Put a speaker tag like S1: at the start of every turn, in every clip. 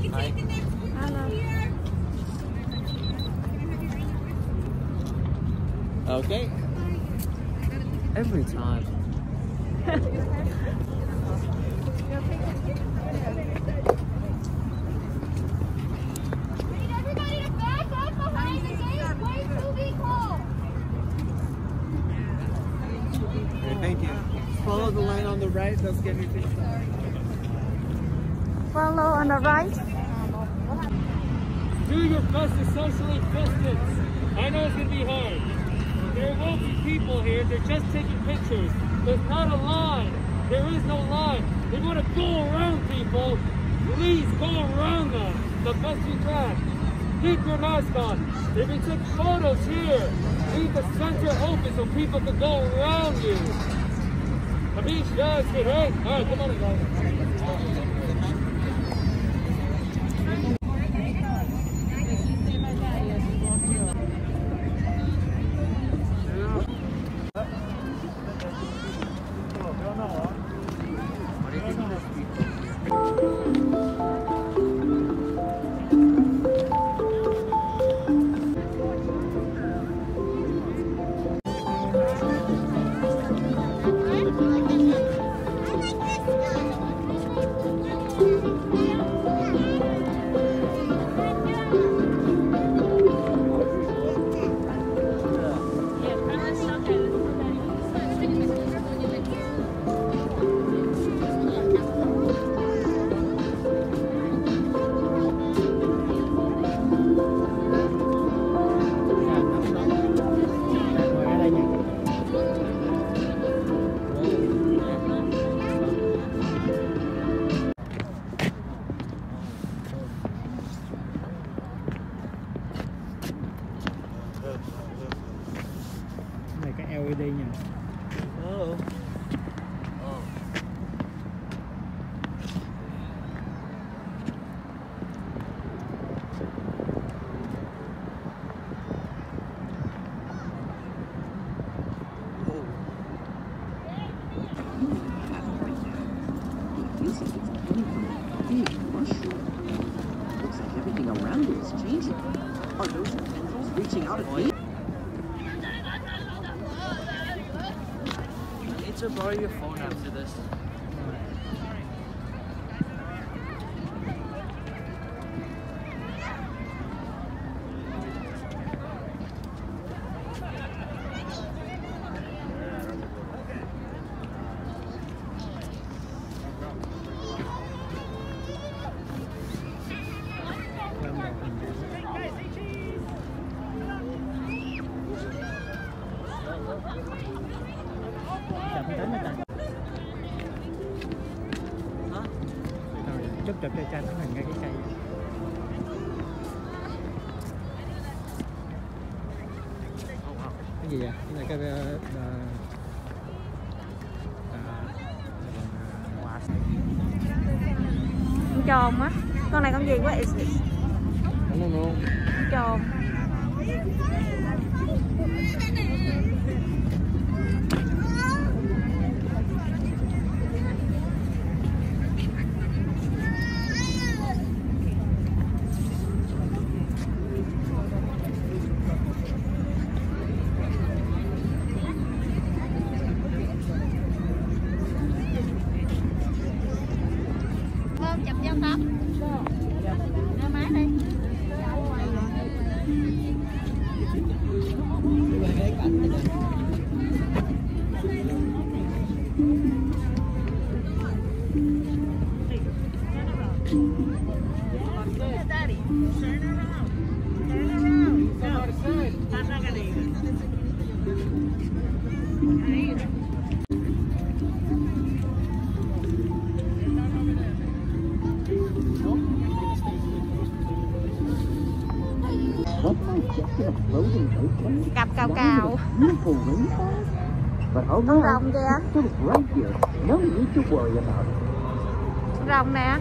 S1: Hi.
S2: Hello.
S1: Okay. Every time. Thank you. Follow the line on the right. Let's get your things started.
S2: Follow on the right.
S3: Do your best to socially distance. I know it's going to be hard. There will be people here. They're just taking pictures. There's not a line. There is no line. They want to go around people. Please go around them the best you can. Keep your mask on. If you take photos here, leave the center open so people can go around you. Amish, guys, good, right? All right, come on, guys.
S4: Này cái LED nhỉ?
S5: Looks like everything around it is changing. Are those tendrils reaching out at me?
S1: I need to borrow your phone after this.
S4: Chút chụp cho tranh hình ngay cái cây. Cái gì vậy? Cái này cái
S2: Con trồn á. Con này con gì quá?
S1: Con
S2: trồn.
S6: Chụp giao tóc. Đưa máy đi.
S2: Cặp cào cào. Con rồng kìa. Con rồng nè.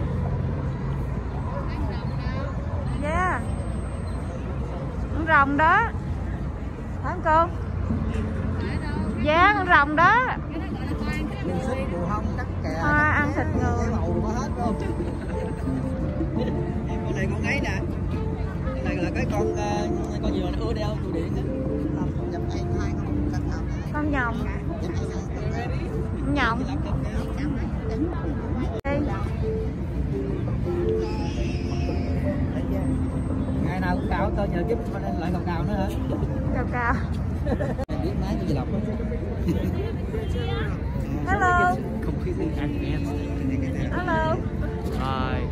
S2: Yeah. Con rồng đó. Phải không cô? Dạ, con rồng đó. Hoa ăn thịt người.
S1: này con ấy nè. Cái này là cái con gì mà nó ưa đeo tụ điện đó.
S2: Con nhộng. Nhộng.
S1: Ngày nào cũng cào tôi nhờ giúp lại cào nữa hả?
S2: Cào.
S1: Biết máy cái gì lọc.
S2: Hello.
S4: Completely advanced.
S2: Hello.
S4: Hi.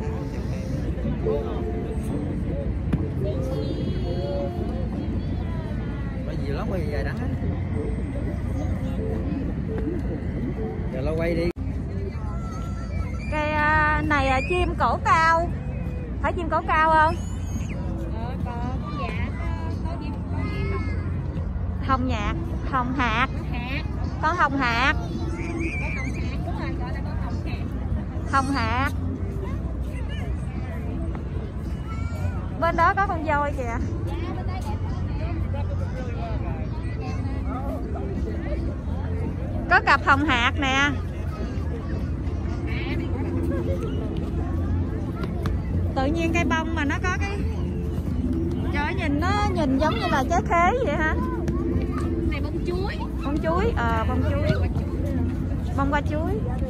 S1: Bởi nhiều lắm, bởi vì dài đắng á. Giờ lo quay đi.
S2: Cây này là chim cổ cao. Phải chim cổ cao không?
S6: Có dạ, có gì
S2: Hồng nhạc, hồng hạc. Con hồng hạc.
S6: đúng rồi, gọi là con hồng hạc.
S2: Hồng hạc. Bên đó có con voi kìa. Có cặp hồng hạc nè. Tự nhiên cây bông mà nó có cái, trời nhìn nó nhìn giống như là trái khế vậy hả?
S6: Này bông chuối.
S2: Bông chuối, bông chuối. Bông hoa chuối.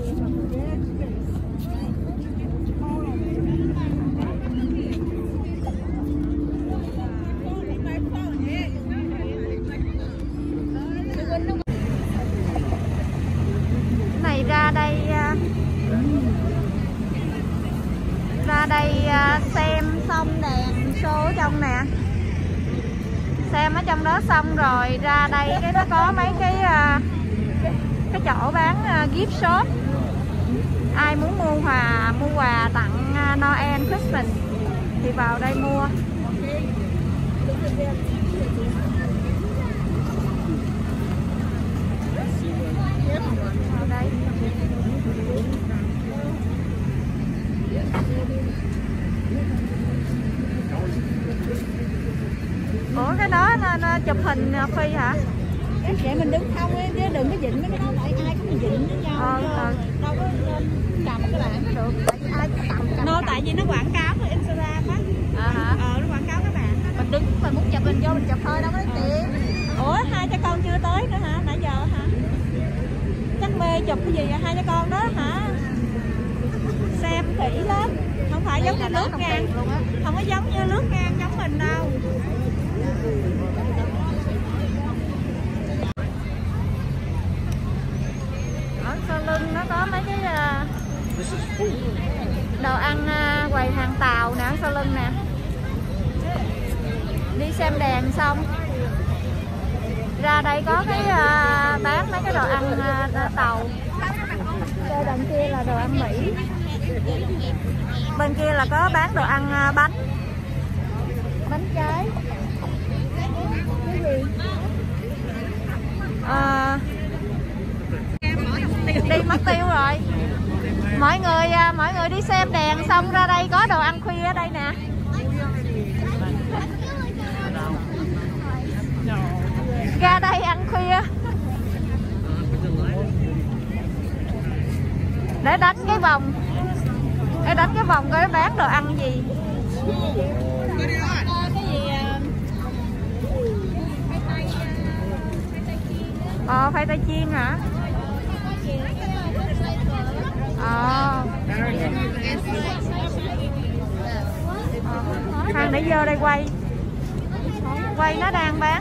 S2: Này ra đây xem xong đèn số trong nè, xem ở trong đó xong rồi ra đây cái nó có mấy cái chỗ bán gift shop. Ai muốn mua quà tặng Noel Christmas thì vào đây mua. Vào đây. Ủa cái đó nó chụp hình phi hả?
S6: Vậy mình đứng không ấy, chứ đừng có dịnh mấy cái đó, tại ai cũng dịnh với nhau. Đâu có cầm cái bạn được, tại vì ai cũng cầm.
S2: Tại vì nó quảng cáo trên Instagram á. Nó quảng cáo các bạn.
S6: Mình đứng mình muốn chụp mình vô mình chụp thôi, đâu có lấy tiền.
S2: Ủa hai cha con chưa tới nữa hả? Nãy giờ hả? Chắc mê chụp cái gì vậy hai cha con đó hả? Xem kỹ lắm. Không phải giống như lướt ngang. Không có giống như lướt ngang giống mình đâu. Ở sau lưng nó có mấy cái đồ ăn quầy hàng tàu nè, sau lưng nè. Đi xem đèn xong ra đây có cái bán mấy cái đồ ăn tàu. Đây đằng kia là đồ ăn Mỹ, bên kia là có bán đồ ăn bánh trái. Cái gì đi mất tiêu rồi. Mọi người đi xem đèn xong ra đây có đồ ăn khuya ở đây nè. Ra đây ăn khuya để đánh cái vòng, coi bán đồ ăn gì. Khoai tây chiên hả? Hàng để vô đây quay nó đang bán.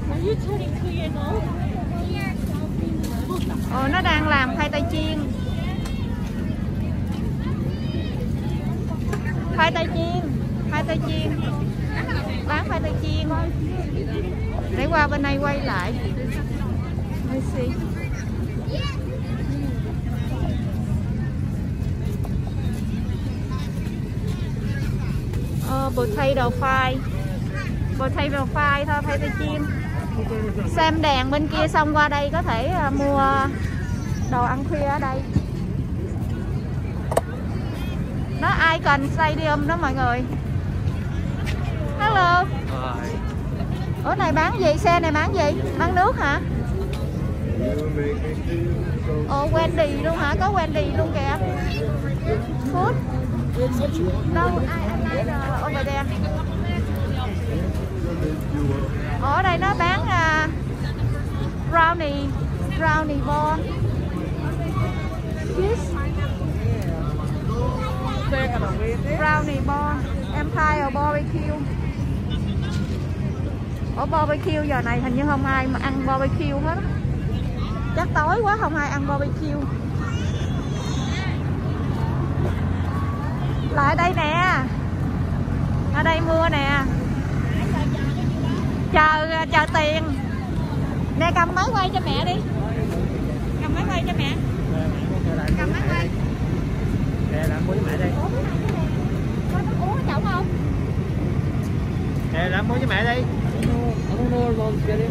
S2: Nó đang làm khoai tây chiên. Bán khoai tây chiên. Để qua bên này quay lại. Let's see. Potato fry thôi, khoai tây chiên. Xem đèn bên kia xong qua đây có thể mua đồ ăn khuya ở đây. Nó Icon Stadium đó mọi người. Hello. Ủa này bán gì? Xe này bán gì? Bán nước hả? Wendy luôn hả? Có Wendy luôn kìa. Food. Đâu, I like over there. Ở đây nó bán brownie ball. Yes. Brownie ball, Empire barbecue. Ở barbecue giờ này hình như không ai mà ăn barbecue hết. Chắc tối quá không ai ăn barbecue. Lại đây nè. Ở đây mua nè. Chờ tiền. Nè cầm máy quay cho mẹ đi. Cầm máy quay cho mẹ. Cầm máy quay.
S1: Nè làm mua với mẹ đây.
S2: Có nước uống ở chổng không?
S1: Nè làm mua với mẹ đây. I don't know where mom's getting.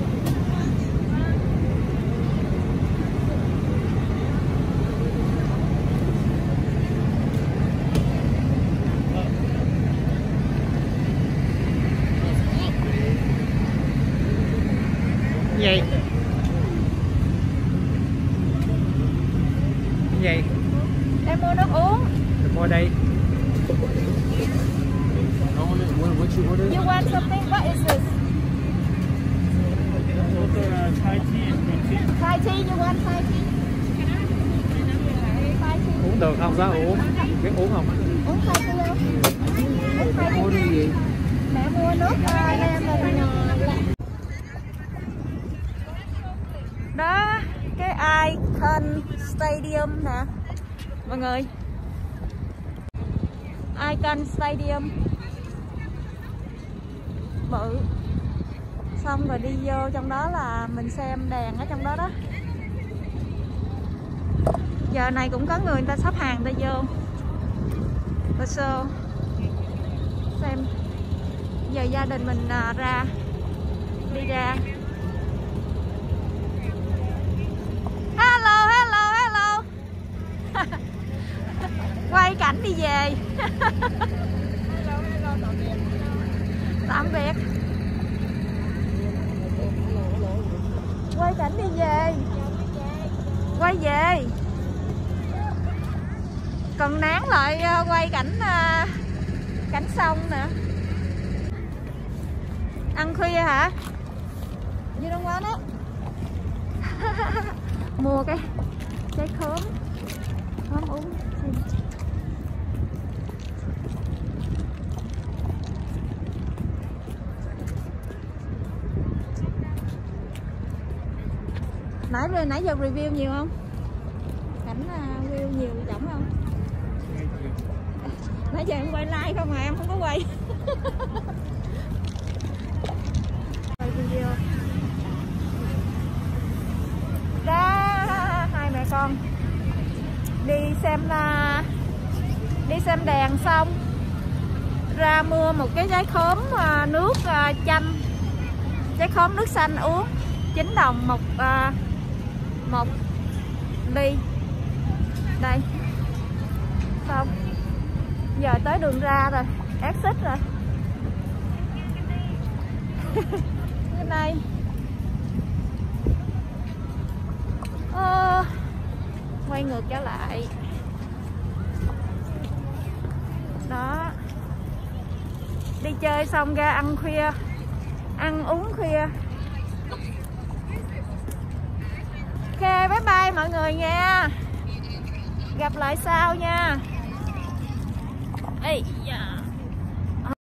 S1: Gì? Gì?
S2: Em mua nước uống.
S1: Mình mua đây.
S2: You want something? What is this?
S3: Thai tea and green tea.
S2: Thai tea, you want Thai tea? Thai tea.
S1: Uống được không? Sao uống? Biết uống không?
S2: Uống Thai tea không? Uống Thai tea.
S1: Mua đi gì?
S2: Mẹ mua nước lemon. Đó, cái Icon Stadium nè mọi người. Icon Stadium bự. Xong rồi đi vô trong đó là mình xem đèn ở trong đó đó. Giờ này cũng có người ta xếp hàng ta vô. Và so xem. Giờ gia đình mình đi ra. Hello. Quay cảnh đi về. Tạm biệt. Quay cảnh đi về. Quay về. Còn nán lại quay cảnh sông nè. Ăn khuya hả? You don't want it? Mua cái trái khóm uống. Nãy giờ review nhiều không? Cảnh review nhiều chổng không? Nãy giờ em quay like không mà em không có quay. Quay video. Đó, hai mẹ con đi xem đèn xong ra mua một cái trái khóm nước chanh, trái khóm nước xanh uống 9 đồng một ly. Đây xong giờ tới đường ra rồi, exit rồi. Cái này quay ngược trở lại đó. Đi chơi xong ra ăn khuya, ăn uống khuya. Ok, bye bye mọi người nha. Gặp lại sau nha. Ê, dạ.